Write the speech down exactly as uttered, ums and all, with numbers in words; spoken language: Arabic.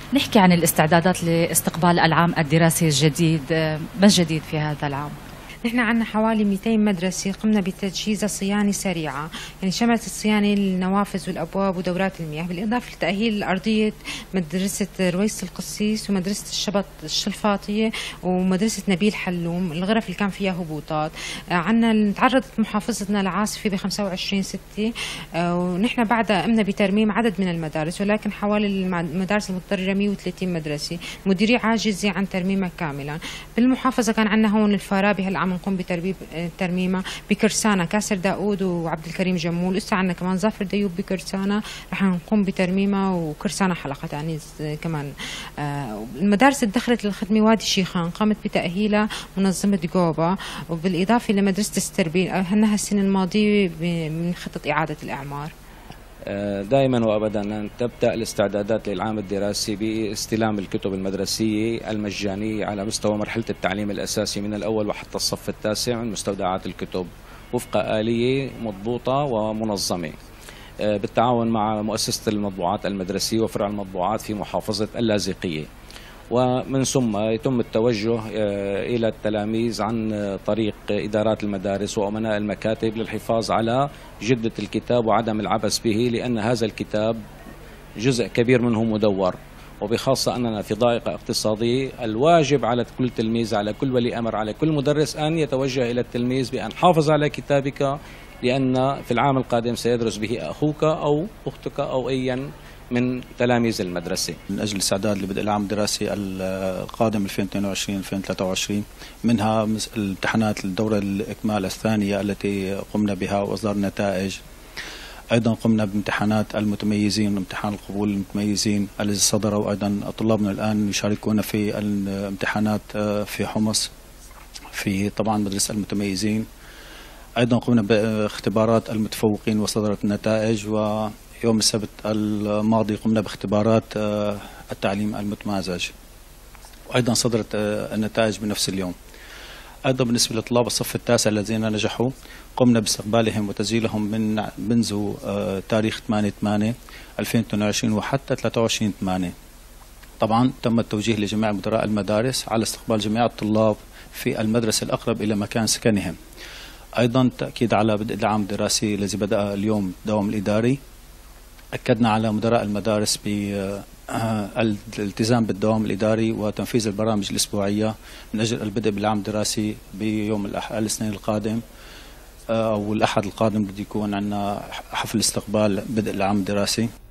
نحكي عن الاستعدادات لاستقبال العام الدراسي الجديد، ما الجديد في هذا العام؟ نحن عندنا حوالي مئتين مدرسة قمنا بتجهيزها صيانة سريعة، يعني شملت الصيانة النوافذ والأبواب ودورات المياه، بالإضافة لتأهيل أرضية مدرسة رويس القسيس ومدرسة الشبط الشلفاطية ومدرسة نبيل حلوم، الغرف اللي كان فيها هبوطات. عندنا تعرضت محافظتنا لعاصفة ب خمسة وعشرين ستة، ونحن بعدها قمنا بترميم عدد من المدارس، ولكن حوالي المدارس المتضررة مئة وثلاثين مدرسة، مديرية عاجزة عن ترميمها كاملا. بالمحافظة كان عندنا هون الفارابي هالعام نقوم بتربيب ترميمه، بكرسانه كاسر داوود وعبد الكريم جمول، لسه عندنا كمان ظافر ديوب بكرسانه رح نقوم بترميمه، وكرسانه حلقه ثاني كمان. آه المدارس اللي دخلت للخدمه وادي شيخان قامت بتاهيلها منظمه جوبا، وبالاضافه لمدرسه السربين هنها السنه الماضيه من خطه اعاده الاعمار. دائما وابدا ان تبدا الاستعدادات للعام الدراسي باستلام الكتب المدرسيه المجانيه على مستوى مرحله التعليم الاساسي من الاول وحتى الصف التاسع من مستودعات الكتب وفق اليه مضبوطه ومنظمه بالتعاون مع مؤسسه المطبوعات المدرسيه وفرع المطبوعات في محافظه اللاذقيه. ومن ثم يتم التوجه إلى التلاميذ عن طريق إدارات المدارس وأمناء المكاتب للحفاظ على جدة الكتاب وعدم العبث به، لأن هذا الكتاب جزء كبير منه مدور، وبخاصة أننا في ضائقة اقتصادية. الواجب على كل تلميذ، على كل ولي أمر، على كل مدرس أن يتوجه إلى التلميذ بأن حافظ على كتابك، لأن في العام القادم سيدرس به أخوك أو أختك أو أيا من تلاميذ المدرسة. من أجل الاستعداد لبدء العام الدراسي القادم ألفين واثنين وعشرين ألفين وثلاثة وعشرين، منها الامتحانات الدورة الإكمال الثانية التي قمنا بها وإصدار نتائج. أيضا قمنا بامتحانات المتميزين وامتحان القبول المتميزين الذي صدروا. أيضا طلابنا الآن يشاركون في الامتحانات في حمص في طبعا مدرسة المتميزين. أيضا قمنا باختبارات المتفوقين وصدرت النتائج، و يوم السبت الماضي قمنا باختبارات التعليم المتمازج، وأيضا صدرت النتائج بنفس اليوم. أيضا بالنسبة لطلاب الصف التاسع الذين نجحوا قمنا باستقبالهم وتسجيلهم من منذ تاريخ ثمانية ثمانية ألفين واثنين وعشرين وحتى ثلاثة وعشرين ثمانية. طبعا تم التوجيه لجميع مدراء المدارس على استقبال جميع الطلاب في المدرسة الأقرب إلى مكان سكنهم. أيضا تأكيد على بدء العام الدراسي الذي بدأ اليوم الدوام الإداري. أكدنا على مدراء المدارس بالالتزام بالدوام الإداري وتنفيذ البرامج الأسبوعية من أجل البدء بالعام الدراسي بيوم الاثنين القادم أو الأحد القادم، بده يكون عندنا حفل استقبال بدء العام الدراسي.